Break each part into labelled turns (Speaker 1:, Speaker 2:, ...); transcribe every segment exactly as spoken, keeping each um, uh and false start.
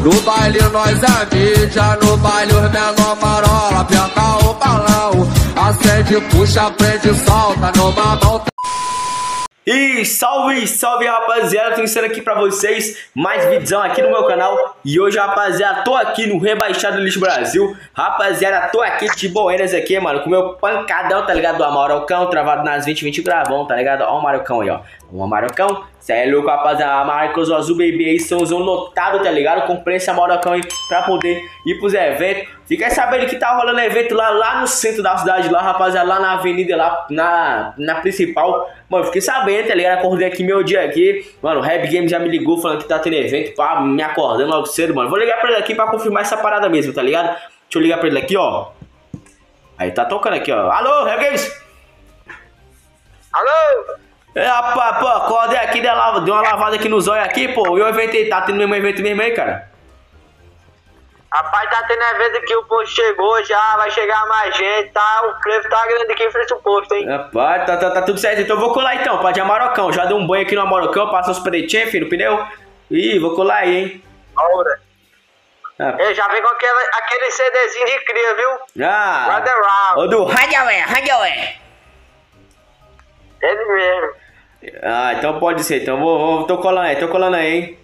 Speaker 1: No baile nós é mídia, no baile os menor marola. Aperta o balão, acende, puxa, prende, solta. Numa mão.
Speaker 2: E salve, salve rapaziada, tô ensinando aqui pra vocês mais vídeos aqui no meu canal. E hoje, rapaziada, tô aqui no Rebaixado Lixo Brasil. Rapaziada, tô aqui de Boeiras aqui, mano, com o meu pancadão, tá ligado? Do Amarocão, travado nas vinte, vinte gravão, tá ligado? Ó o Amarocão aí, ó. O Amarocão, cê é louco, rapaziada. Marcos Azul Baby aí, sãozão lotado, tá ligado? Comprei esse Amarocão aí pra poder ir pros eventos. Fiquei sabendo que tá rolando evento lá, lá no centro da cidade, lá, rapaziada, lá na avenida, lá na, na principal. Mano, fiquei sabendo, tá ligado? Acordei aqui meu dia aqui. Mano, o Rap Game já me ligou falando que tá tendo evento, pá, me acordando logo cedo, mano. Vou ligar pra ele aqui pra confirmar essa parada mesmo, tá ligado? Deixa eu ligar pra ele aqui, ó. Aí tá tocando aqui, ó. Alô, Rap Games?
Speaker 3: Alô?
Speaker 2: É, rapaz, pô, acordei aqui, dei uma lavada aqui no zóio aqui, pô. E o evento aí, tá tendo mesmo evento mesmo aí, cara?
Speaker 3: Rapaz, tá tendo evento aqui, o posto chegou já, vai chegar mais gente, tá? O frevo tá grande aqui em frente ao posto, hein?
Speaker 2: Rapaz, tá, tá, tá tudo certo, então eu vou colar então, pá, de Amarocão. Já dei um banho aqui no Amarocão, passou os pretinhos, filho, no pneu. Ih, vou colar aí, hein?
Speaker 3: Ora.
Speaker 2: Ah.
Speaker 3: Eu já vem com aquele, aquele CDzinho de cria, viu?
Speaker 2: Ah,
Speaker 3: Run around.
Speaker 2: o do Radioé, Radioé.
Speaker 3: Ele mesmo.
Speaker 2: Ah, então pode ser, então vou, vou tô colando aí, tô colando aí, hein?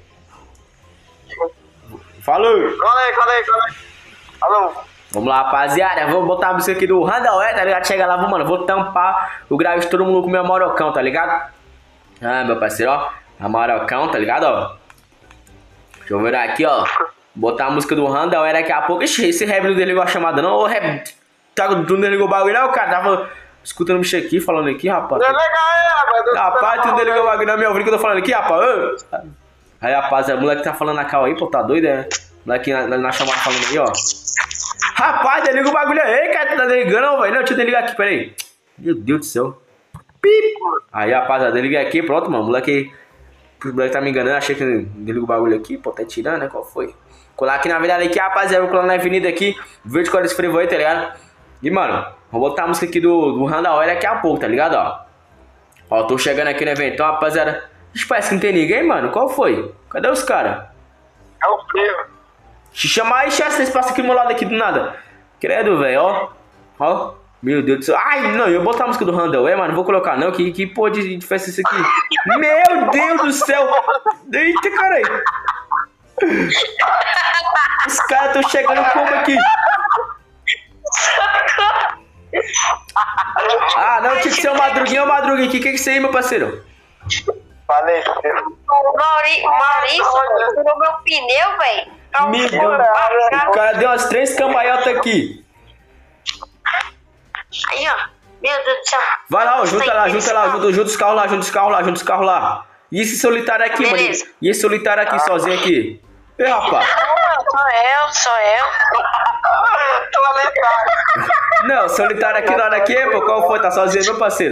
Speaker 2: Falou!
Speaker 3: Cola aí, cola aí, cola aí. Alô?
Speaker 2: Vamos lá, rapaziada, vamos botar a música aqui do Randall, tá ligado? Chega lá, mano, vou tampar o grave de todo mundo com o meu Amarocão, tá ligado? Ah, meu parceiro, ó, Amarocão, tá ligado, ó? Deixa eu ver aqui, ó. Botar a música do Randall, daqui a pouco. Ixi, esse Rap não desligou a chamada, não. Ô, Rap, tá, tu não desligou o bagulho, não, cara? Tava escutando o bicho aqui, falando aqui, rapaz.
Speaker 3: Não é legal, é, rapaz.
Speaker 2: Rapaz, tu não desligou o bagulho, não, meu ouvido que eu tô falando aqui, rapaz. Aí, rapaz, o moleque tá falando na cal aí, pô, tá doido, é? O moleque na, na chamada falando aí, ó. Rapaz, desliga o bagulho aí, cara, tu tá desligando, velho. Não, deixa eu desligar aqui, peraí. Meu Deus do céu. Pip. Aí, rapaz, desliguei aqui, pronto, mano. O moleque, o moleque tá me enganando, achei que desliga o bagulho aqui, pô, tá tirando, né? Qual foi? Colar aqui na verdade aqui, rapaziada, vou colar na avenida aqui, verde com esse frevo aí, tá ligado? E, mano, vou botar a música aqui do, do Randall daqui a pouco, tá ligado, ó. Ó, tô chegando aqui no evento, ó, rapaziada. Parece que não tem ninguém, mano. Qual foi? Cadê os caras?
Speaker 3: É o frevo.
Speaker 2: Chama aí, chefe, vocês passam aqui do meu lado aqui do nada. Credo, velho, ó. Ó. Meu Deus do céu. Ai, não, eu vou botar a música do Randall, é, mano. Não vou colocar, não. Que, que porra de, de festa é isso aqui? Meu Deus do céu. Eita, caralho. Os caras estão chegando como aqui? Ah, não, tinha que ser o Madruguinho, o Madruguinho. O que, que é isso aí, meu parceiro?
Speaker 3: Falei.
Speaker 4: Mauri, Maurício, furou meu pneu, velho.
Speaker 2: Meu Deus. O cara deu umas três cambalhotas aqui.
Speaker 4: Aí, ó. Meu Deus do céu.
Speaker 2: Vai lá, ó, junta lá, junta lá, junta, junta os carros lá, junta os carros lá, junta os carros lá. E esse solitário aqui,
Speaker 4: Beleza.
Speaker 2: mano? E esse solitário aqui, sozinho aqui? Ei, rapaz.
Speaker 4: Sou eu, sou eu.
Speaker 3: Tô alegrado.
Speaker 2: Não, solitário aqui, nada aqui, pô. Qual foi? Tá sozinho, meu parceiro?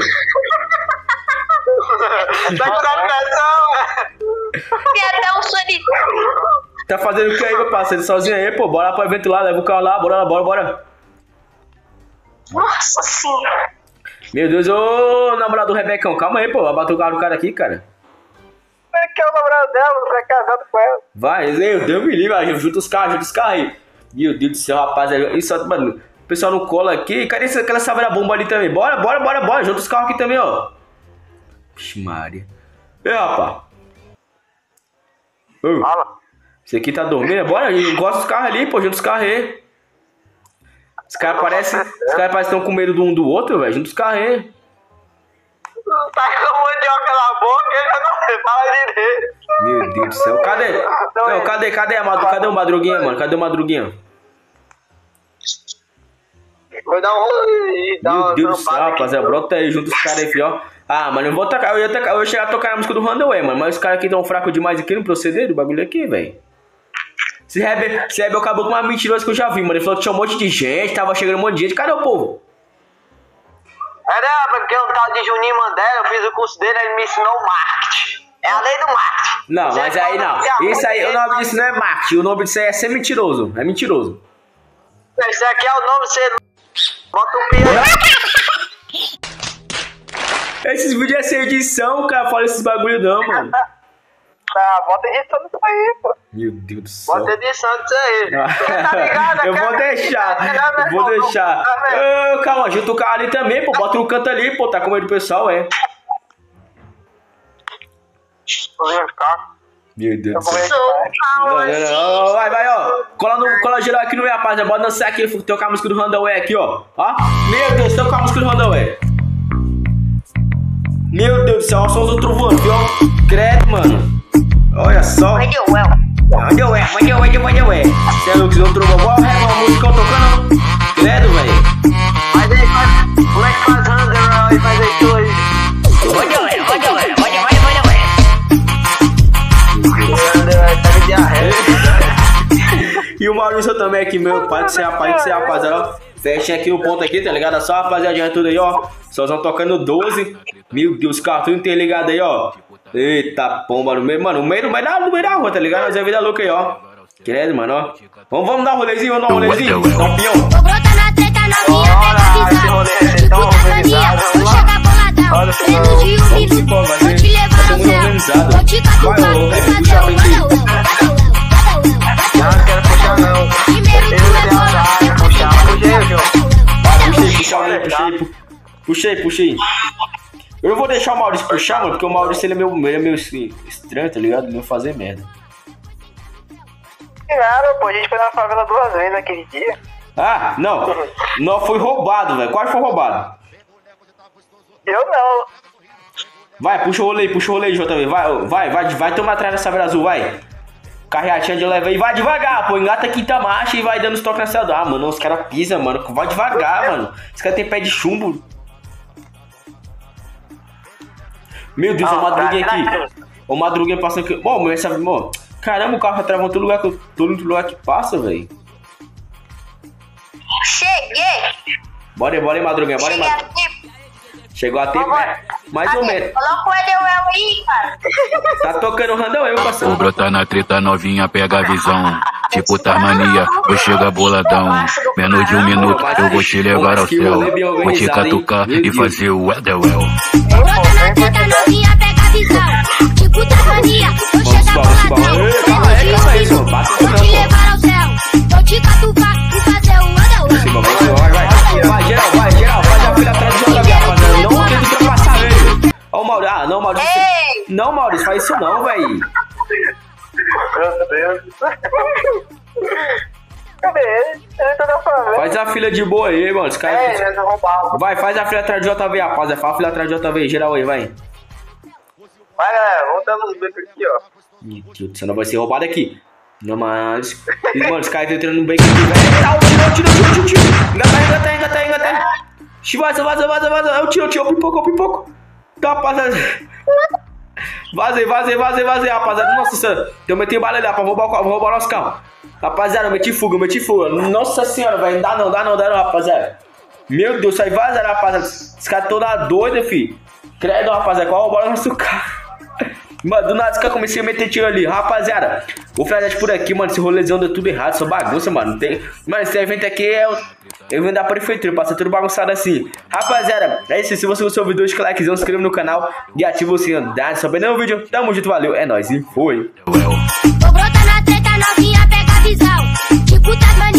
Speaker 3: Tá com pressão,
Speaker 4: Tem até um solitário.
Speaker 2: Tá fazendo o que aí, meu parceiro? Sozinho aí, pô. Bora lá pro evento lá, leva o carro lá, bora lá, bora, bora.
Speaker 4: Nossa senhora.
Speaker 2: Meu Deus, ô namorado do Rebecão, calma aí, pô. Vai bater o carro do cara aqui, cara.
Speaker 3: é que é o namorado dela, você é casado com ela.
Speaker 2: Vai, meu Deus me livre, junta os carros, junta os carros aí. Meu Deus do céu, rapaz. Isso, mano, o pessoal não cola aqui. Cadê essa, aquela saveira bomba ali também? Bora, bora, bora, bora. Junta os carros aqui também, ó. Vixe, Maria. E rapaz. Ô,
Speaker 3: Fala.
Speaker 2: esse aqui tá dormindo, bora. Gosta dos carros ali, pô. Junta os carros aí. Os caras parecem. Os caras parecem que estão com medo do um do outro, velho. Junta os carros aí.
Speaker 3: Tá com mandioca na boca, ele já não fala direito.
Speaker 2: Meu Deus do céu. Cadê? Não, cadê, cadê a Madru... Cadê o Madruguinha, mano? Cadê o Madruguinha?
Speaker 3: Vou dar um rolê.
Speaker 2: Meu Deus do céu, rapaziada. Brota aí, junta os caras aí, filho, ó. Ah, mano, eu vou tocar. Eu ia, tocar, eu ia chegar a tocar a música do Randall, mano. Mas os caras aqui tão fracos demais aqui no proceder do bagulho aqui, velho. Esse Rebel, esse Rebel acabou com uma mentirosa que eu já vi, mano. Ele falou que tinha um monte de gente, tava chegando um monte de gente. Cadê o povo?
Speaker 3: Era porque um tal de Juninho Mandela, eu fiz o curso dele, ele me ensinou marketing. É a lei do marketing.
Speaker 2: Não,
Speaker 3: Você
Speaker 2: mas aí não. Isso aí, o nome disso não é marketing. O nome disso aí é ser mentiroso. É mentiroso.
Speaker 3: Esse aqui é o nome, você bota o piano.
Speaker 2: Esses vídeos é sem edição, cara. Fala esses bagulho não, mano.
Speaker 3: tá, bota edição nisso aí, pô.
Speaker 2: Meu Deus do céu.
Speaker 3: Bota edição nisso aí. Tá ligado?
Speaker 2: Eu vou deixar, eu vou deixar. Ô, calma, junta o carro ali também, pô. Bota no canto ali, pô. Tá com medo do pessoal, é. Meu Deus do céu. Não, não, não. Vai, vai, ó. Cola, no, cola geral aqui no meu, rapaziada. Bota dançar aqui. Tem com a música do Randaway aqui, ó. Ó. Meu Deus, tem com a música do Randaway. Meu Deus do céu, olha só os outros voando, viu? Credo, mano. Olha só.
Speaker 4: Onde eu é?
Speaker 2: Onde eu é? Onde eu é? Onde eu é? Você é louco, vocês não trocam igual uma música eu tocando? Credo, velho.
Speaker 3: Mas aí, faz. Como é que faz Randaway? Faz aí dois.
Speaker 4: Onde eu é? Onde eu é? Onde eu é? Onde eu
Speaker 2: é? E o Maurício também aqui, meu pai do céu, rapaz do céu, rapaziada. Fechem aqui o ponto aqui, tá ligado? Só rapaziadinha tudo aí, ó. Sózão tocando doze. Meu Deus, carro tudo interligado aí, ó. Eita pomba, no meio, mano, no meio, no meio da, no meio da rua, tá ligado? Nós é vida louca aí, ó. Credo, mano, ó. Vamos, vamos dar um rolezinho, vamos dar um rolezinho. Dá um pião.
Speaker 5: Tô brota na treta novinha, pega a visão. Tipo da mania, vou chegar boladão. Treino de um minuto, vou te levar ao céu. Vou te catucar e fazer o badauel, badauel,
Speaker 3: Não, não quero puxar não.
Speaker 5: primeiro tu é bola, depois
Speaker 3: Puxar, puxei,
Speaker 2: Puxei, puxei, puxei. Eu não vou deixar o Maurício puxar, mano, porque o Maurício ele é meio, ele é meio estranho, tá ligado? Ele não fazer merda.
Speaker 3: Claro, pô, a gente foi na favela duas vezes naquele dia.
Speaker 2: Ah, não. Não foi roubado, velho. Quase foi roubado.
Speaker 3: Eu não.
Speaker 2: Vai, puxa o rolê, puxa o rolê, J V. Vai, vai, vai, vai tomar atrás dessa saveira azul, vai. Carreatinha de leve aí, vai devagar, pô. Engata a quinta marcha e vai dando os toques nessa. Ah, mano, os caras pisam, mano. Vai devagar, mano. Os caras tem pé de chumbo. Meu Deus, o Madruguinha aqui. O Madruguinha passando aqui. Bom, mas essa. Bom, caramba, o carro travou em todo lugar que, eu, todo lugar que passa, velho.
Speaker 4: Cheguei.
Speaker 2: Bora aí, bora aí, Madruguinha, bora aí,
Speaker 4: Cheguei
Speaker 2: Madruguinha.
Speaker 4: aqui.
Speaker 2: Chegou a tempo, né? Mais ou menos.
Speaker 4: Coloca o Edewell aí, cara.
Speaker 2: Tá tocando o Randaway, meu parceiro.
Speaker 6: Vou brotar na treta novinha, pega a visão. Tipo Tasmania, vou chegar boladão. Menos de um minuto, eu vou te levar ao céu. Vou te catucar e fazer o Edewell.
Speaker 5: brota na treta novinha, pega a visão. Tipo da mania, vou chegar boladão. Treino de um minuto, vou te levar ao céu. Vou te catucar e fazer o badauel.
Speaker 2: Vai, vai, vai, geral, vai, geral. Faz a fila atrás do J V, rapaziada. Não tenta ultrapassar ele. Ó, o Maurício. Ah, não, Maurício.
Speaker 4: Ei.
Speaker 2: Não, Maurício, faz isso não, velho.
Speaker 3: Meu Deus. Cadê ele? Ele tá na favela.
Speaker 2: Faz a fila de boa aí, mano. Os caras.
Speaker 3: É, eles roubaram.
Speaker 2: Vai, faz a fila atrás do J V, rapaziada. Faz a fila atrás do J V, geral aí, vai.
Speaker 3: Vai, galera, vamos dar uns becos aqui, ó.
Speaker 2: Meu Deus do céu, não vai ser roubado aqui. Não, mas. Mano, os caras estão entrando no beco aqui, velho. Tá, tiro, tiro, tiro, tiro, tiro. Engata, engata, engata, engata. Vaza, vaza, vaza, vaza. É o tiro, tiro, pipoco, pipoco. Tá, rapaziada. Vazei, vazei, vazei, vazei, rapaziada. Nossa senhora. Eu meti bala ali, pra roubar, vou roubar nosso carro. Rapaziada, eu meti fuga, eu meti fuga. Nossa senhora, velho. Não dá não, dá não, dá não, rapaziada. Meu Deus, sai vazaram, rapaziada. Os caras tão na doida, fi. Credo, rapaziada. Qual roubar nosso carro? Mano, do nada que eu comecei a meter tiro ali. Rapaziada, vou fazer por aqui, mano. Esse rolezão deu tudo errado, só bagunça, mano. Tem... Mano, esse evento aqui é o evento da prefeitura, passa tudo bagunçado assim. Rapaziada, é isso. Se você gostou do vídeo, deixa o likezão, se inscreva no canal e ativa o sininho. Dá, só bem no vídeo. Tamo junto, valeu. É nóis e foi.
Speaker 5: Tô brota na treta novinha, pega a visão. Tipo Tasmania.